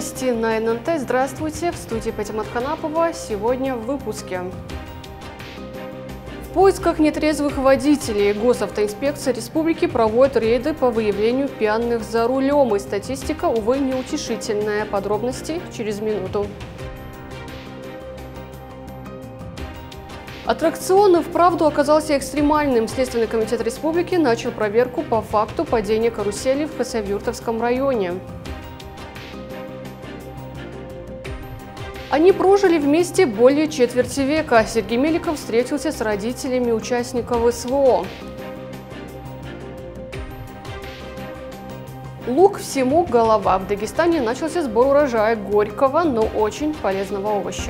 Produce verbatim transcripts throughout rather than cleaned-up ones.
Новости на эн эн тэ. Здравствуйте, в студии Патимат Ханапова. Сегодня в выпуске. В поисках нетрезвых водителей Госавтоинспекция республики проводит рейды по выявлению пьяных за рулем. И статистика, увы, неутешительная. Подробности через минуту. Аттракцион и вправду оказался экстремальным. Следственный комитет республики начал проверку по факту падения карусели в Хасавюртовском районе. Они прожили вместе более четверти века. Сергей Меликов встретился с родителями участников эс вэ о. Лук всему голова. В Дагестане начался сбор урожая горького, но очень полезного овоща.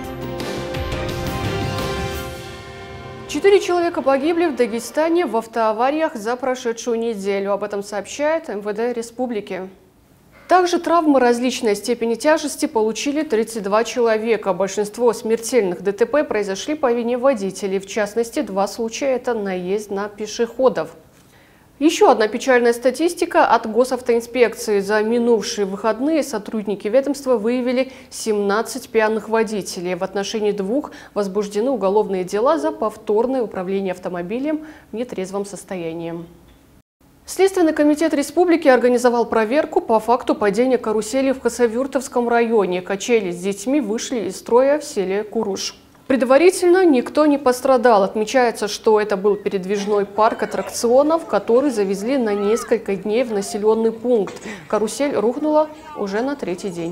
Четыре человека погибли в Дагестане в автоавариях за прошедшую неделю. Об этом сообщает эм вэ дэ республики. Также травмы различной степени тяжести получили тридцать два человека. Большинство смертельных дэ тэ пэ произошли по вине водителей. В частности, два случая – это наезд на пешеходов. Еще одна печальная статистика от Госавтоинспекции. За минувшие выходные сотрудники ведомства выявили семнадцать пьяных водителей. В отношении двух возбуждены уголовные дела за повторное управление автомобилем в нетрезвом состоянии. Следственный комитет республики организовал проверку по факту падения карусели в Хасавюртовском районе. Качели с детьми вышли из строя в селе Куруш. Предварительно никто не пострадал. Отмечается, что это был передвижной парк аттракционов, который завезли на несколько дней в населенный пункт. Карусель рухнула уже на третий день.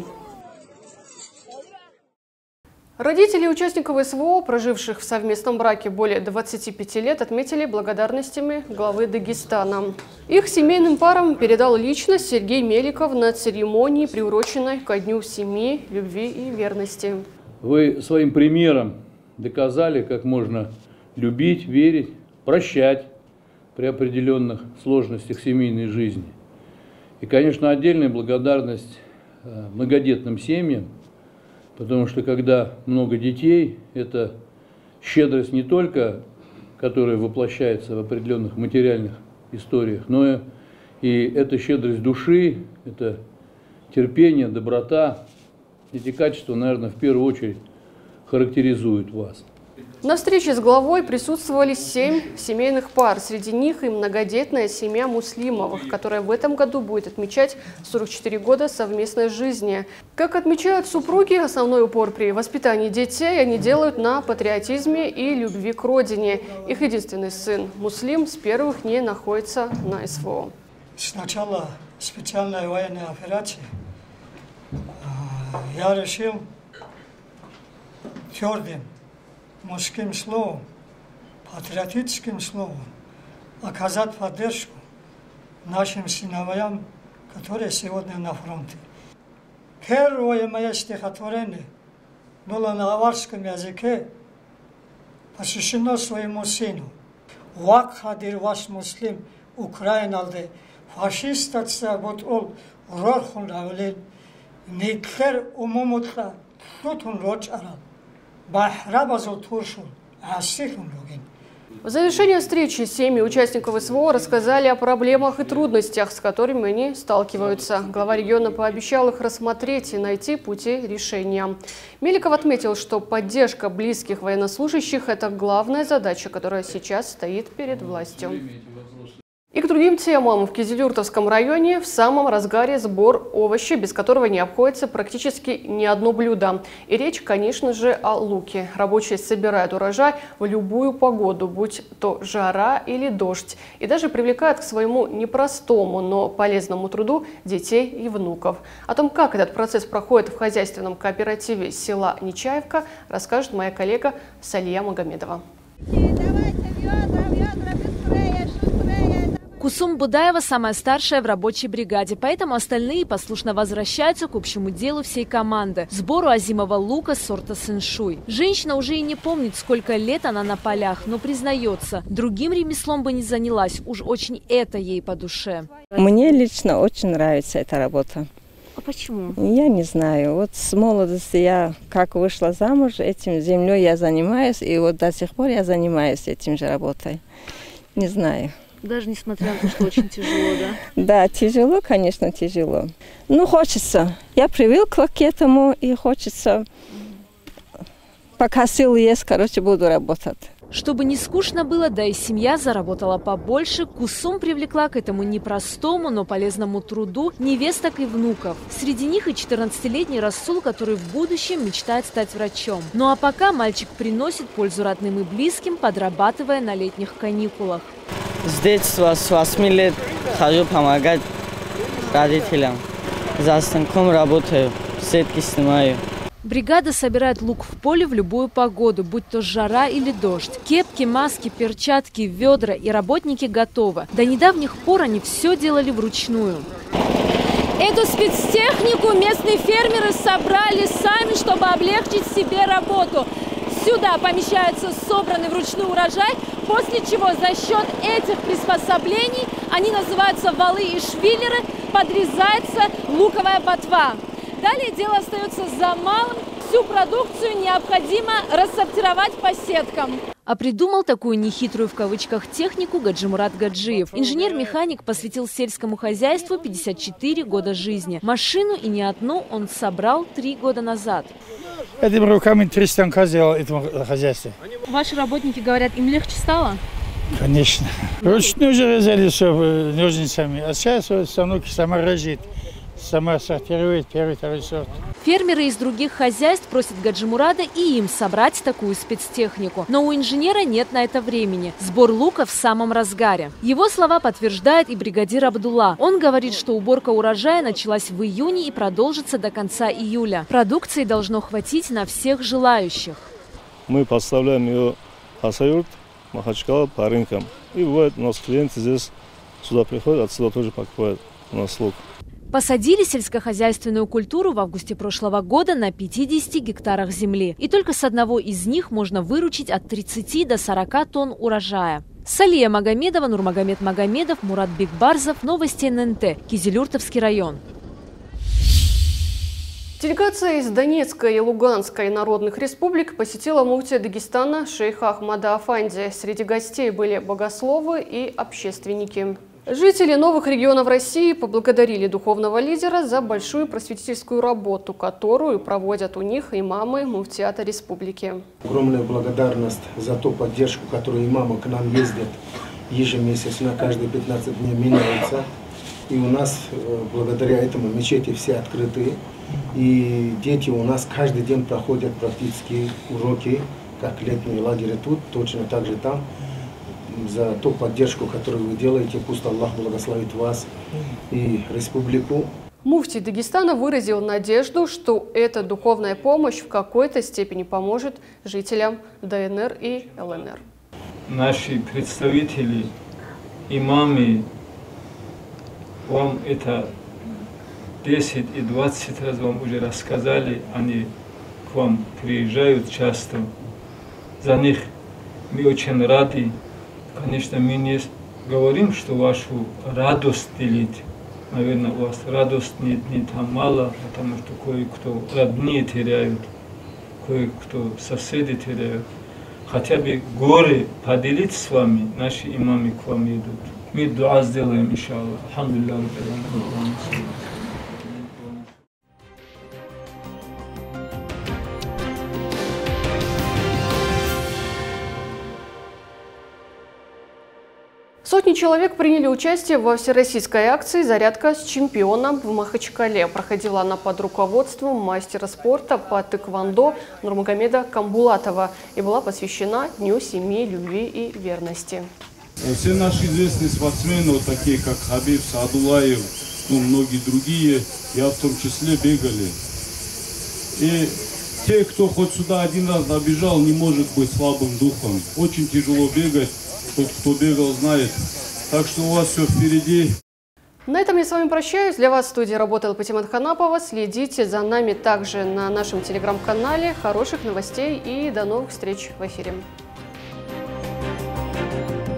Родители участников эс вэ о, проживших в совместном браке более двадцати пяти лет, отметили благодарностями главы Дагестана. Их семейным парам передал лично Сергей Меликов на церемонии, приуроченной ко Дню семьи, любви и верности. Вы своим примером доказали, как можно любить, верить, прощать при определенных сложностях семейной жизни. И, конечно, отдельная благодарность многодетным семьям, потому что когда много детей, это щедрость не только, которая воплощается в определенных материальных историях, но и это щедрость души, это терпение, доброта. Эти качества, наверное, в первую очередь характеризуют вас. На встрече с главой присутствовали семь семейных пар. Среди них и многодетная семья Муслимовых, которая в этом году будет отмечать сорок четыре года совместной жизни. Как отмечают супруги, основной упор при воспитании детей они делают на патриотизме и любви к родине. Их единственный сын Муслим с первых дней находится на эс вэ о. С начала специальной военной операции я решил твердым мужским словом, патриотическим словом оказать поддержку нашим сыновьям, которые сегодня на фронте. Первое мое стихотворение было на аварском языке, посвящено своему сыну. Вак хадир ваш муслим Украиналде фашистатся вот ол рорхун равлен Никлер умумутла шутун роч арал бахрабазу туршун асихун логин. В завершении встречи семьи участников эс вэ о рассказали о проблемах и трудностях, с которыми они сталкиваются. Глава региона пообещал их рассмотреть и найти пути решения. Меликов отметил, что поддержка близких военнослужащих – это главная задача, которая сейчас стоит перед властью. И к другим темам. В Кизилюртовском районе в самом разгаре сбор овощей, без которого не обходится практически ни одно блюдо. И речь, конечно же, о луке. Рабочие собирают урожай в любую погоду, будь то жара или дождь. И даже привлекают к своему непростому, но полезному труду детей и внуков. О том, как этот процесс проходит в хозяйственном кооперативе села Нечаевка, расскажет моя коллега Салия Магомедова. Кусум Будаева самая старшая в рабочей бригаде, поэтому остальные послушно возвращаются к общему делу всей команды – сбору озимого лука сорта сэншуй. Женщина уже и не помнит, сколько лет она на полях, но признается, другим ремеслом бы не занялась, уж очень это ей по душе. Мне лично очень нравится эта работа. А почему? Я не знаю. Вот с молодости я как вышла замуж, этим землей я занимаюсь, и вот до сих пор я занимаюсь этим же работой. Не знаю. Даже несмотря на то, что очень тяжело, да? Да, тяжело, конечно, тяжело. Ну, хочется. Я привыкла к этому, и хочется, пока силы есть, короче, буду работать. Чтобы не скучно было, да и семья заработала побольше, Кусум привлекла к этому непростому, но полезному труду невесток и внуков. Среди них и четырнадцатилетний Расул, который в будущем мечтает стать врачом. Ну а пока мальчик приносит пользу родным и близким, подрабатывая на летних каникулах. С детства, с восьми лет хожу помогать родителям. За станком работаю, сетки снимаю. Бригада собирает лук в поле в любую погоду, будь то жара или дождь. Кепки, маски, перчатки, ведра и работники готовы. До недавних пор они все делали вручную. Эту спецтехнику местные фермеры собрали сами, чтобы облегчить себе работу. Сюда помещается собранный вручную урожай, после чего за счет этих приспособлений, они называются валы и швиллеры, подрезается луковая ботва. Далее дело остается за малым. Всю продукцию необходимо рассортировать по сеткам. А придумал такую нехитрую в кавычках технику Гаджимурат Гаджиев. Инженер-механик посвятил сельскому хозяйству пятьдесят четыре года жизни. Машину и не одну он собрал три года назад. Этими руками три станка сделал этому хозяйству. Ваши работники говорят, им легче стало? Конечно. Ручную же резали все ножницами, а сейчас станок сама режет. Сама сортирует первый, второй сорт. Фермеры из других хозяйств просят Гаджимурада и им собрать такую спецтехнику. Но у инженера нет на это времени. Сбор лука в самом разгаре. Его слова подтверждает и бригадир Абдулла. Он говорит, что уборка урожая началась в июне и продолжится до конца июля. Продукции должно хватить на всех желающих. Мы поставляем ее Хасавюрт, Махачкала по рынкам. И бывает, у нас клиенты здесь сюда приходят, отсюда тоже покупают у нас лук. Посадили сельскохозяйственную культуру в августе прошлого года на пятидесяти гектарах земли. И только с одного из них можно выручить от тридцати до сорока тонн урожая. Салия Магомедова, Нурмагомед Магомедов, Мурат Бекбарзов. Новости эн эн тэ. Кизилюртовский район. Делегация из Донецкой и Луганской народных республик посетила муфтия Дагестана шейха Ахмада Афанди. Среди гостей были богословы и общественники. Жители новых регионов России поблагодарили духовного лидера за большую просветительскую работу, которую проводят у них имамы муфтиата республики. Огромная благодарность за ту поддержку, которую имамы к нам ездят ежемесячно, каждые пятнадцать дней меняются. И у нас благодаря этому мечети все открыты. И дети у нас каждый день проходят практические уроки, как летние лагеря тут, точно так же там. За ту поддержку, которую вы делаете. Пусть Аллах благословит вас и республику. Муфтий Дагестана выразил надежду, что эта духовная помощь в какой-то степени поможет жителям дэ эн эр и эл эн эр. Наши представители, имамы, вам это десять и двадцать раз вам уже рассказали, они к вам приезжают часто. За них мы очень рады. Конечно, мы не говорим, что вашу радость делить. Наверное, у вас радость не, не там мало, потому что кое-кто родные теряют, кое-кто соседи теряют. Хотя бы горе поделить с вами, наши имамы к вам идут. Мы дуа сделаем, иншаллах. Алхамдулиллах. Сотни человек приняли участие во всероссийской акции «Зарядка с чемпионом» в Махачкале. Проходила она под руководством мастера спорта по тэквондо Нурмагомеда Камбулатова и была посвящена Дню семьи, любви и верности. Все наши известные спортсмены, вот такие как Хабиб, Саадулаев, ну, многие другие, я в том числе, бегали. И те, кто хоть сюда один раз добежал, не может быть слабым духом. Очень тяжело бегать. Тот, кто бегал, знает. Так что у вас все впереди. На этом я с вами прощаюсь. Для вас в студии работала Патимат Ханапова. Следите за нами также на нашем телеграм-канале. Хороших новостей и до новых встреч в эфире.